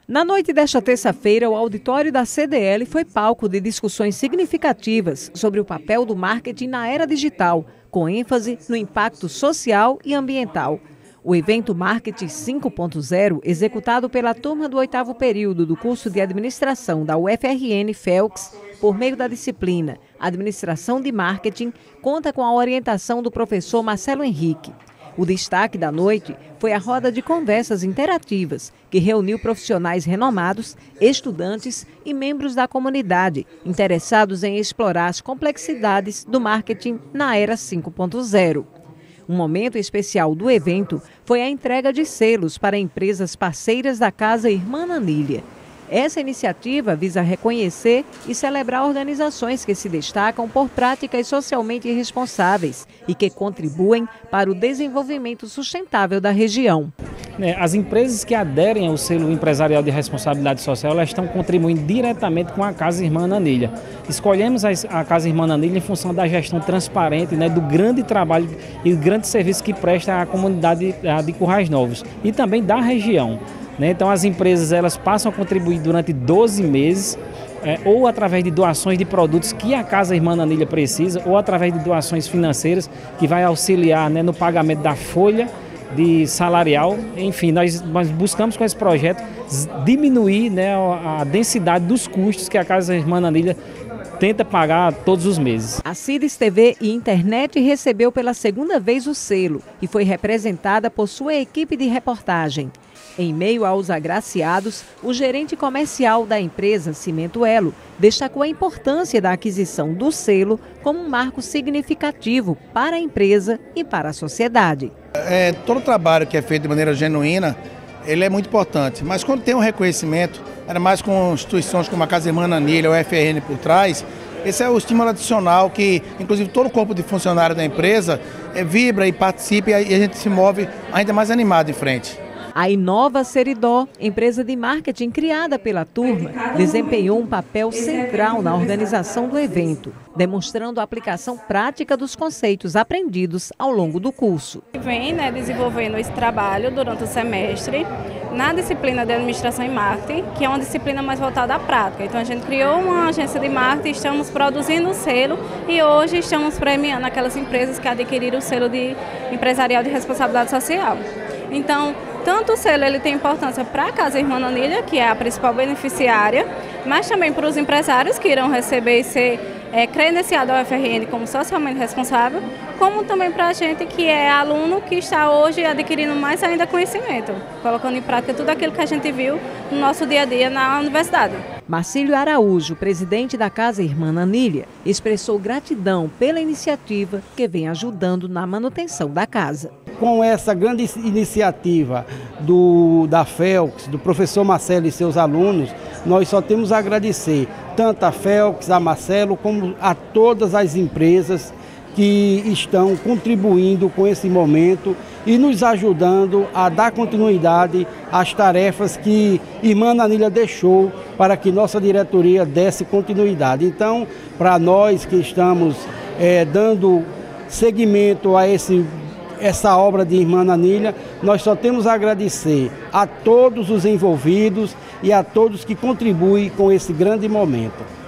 Na noite desta terça-feira, o auditório da CDL foi palco de discussões significativas sobre o papel do marketing na era digital, com ênfase no impacto social e ambiental. O evento Marketing 5.0, executado pela turma do 8º período do curso de Administração da UFRN-FELX, por meio da disciplina Administração de Marketing, conta com a orientação do professor Marcelo Henrique. O destaque da noite foi a roda de conversas interativas, que reuniu profissionais renomados, estudantes e membros da comunidade, interessados em explorar as complexidades do marketing na era 5.0. Um momento especial do evento foi a entrega de selos para empresas parceiras da Casa Irmã Nanília. Essa iniciativa visa reconhecer e celebrar organizações que se destacam por práticas socialmente responsáveis e que contribuem para o desenvolvimento sustentável da região. As empresas que aderem ao selo empresarial de responsabilidade social, elas estão contribuindo diretamente com a Casa Irmã Nanília. Escolhemos a Casa Irmã Nanília em função da gestão transparente, do grande trabalho e do grande serviço que presta à comunidade de Currais Novos e também da região. Então as empresas elas passam a contribuir durante 12 meses, ou através de doações de produtos que a Casa Irmã Nanília precisa, ou através de doações financeiras que vai auxiliar no pagamento da folha de salarial. Enfim, nós buscamos com esse projeto diminuir a densidade dos custos que a Casa Irmã Nanília tenta pagar todos os meses. A Cides TV e Internet recebeu pela segunda vez o selo e foi representada por sua equipe de reportagem. Em meio aos agraciados, o gerente comercial da empresa Cimento Elo destacou a importância da aquisição do selo como um marco significativo para a empresa e para a sociedade. Todo o trabalho que é feito de maneira genuína, ele é muito importante, mas quando tem um reconhecimento, ainda mais com instituições como a Casa Irmã Nanília, o UFRN por trás, esse é o estímulo adicional que, inclusive, todo o corpo de funcionário da empresa vibra e participa e a gente se move ainda mais animado em frente. A Inova Seridó, empresa de marketing criada pela turma, desempenhou um papel central na organização do evento, demonstrando a aplicação prática dos conceitos aprendidos ao longo do curso. Vem desenvolvendo esse trabalho durante o semestre na disciplina de Administração e Marketing, que é uma disciplina mais voltada à prática. Então a gente criou uma agência de marketing, estamos produzindo o selo e hoje estamos premiando aquelas empresas que adquiriram o selo de empresarial de responsabilidade social. Então, tanto o selo ele tem importância para a Casa Irmã Nanília, que é a principal beneficiária, mas também para os empresários que irão receber e ser credenciado ao UFRN como socialmente responsável, como também para a gente que é aluno que está hoje adquirindo mais ainda conhecimento, colocando em prática tudo aquilo que a gente viu no nosso dia a dia na universidade. Marcílio Araújo, presidente da Casa Irmã Nanília, expressou gratidão pela iniciativa que vem ajudando na manutenção da casa. Com essa grande iniciativa da FELX, do professor Marcelo e seus alunos, nós só temos a agradecer tanto a FELX, a Marcelo, como a todas as empresas que estão contribuindo com esse momento e nos ajudando a dar continuidade às tarefas que Irmã Nanília deixou para que nossa diretoria desse continuidade. Então, para nós que estamos dando seguimento a essa obra de Irmã Nanília, nós só temos a agradecer a todos os envolvidos e a todos que contribuem com esse grande momento.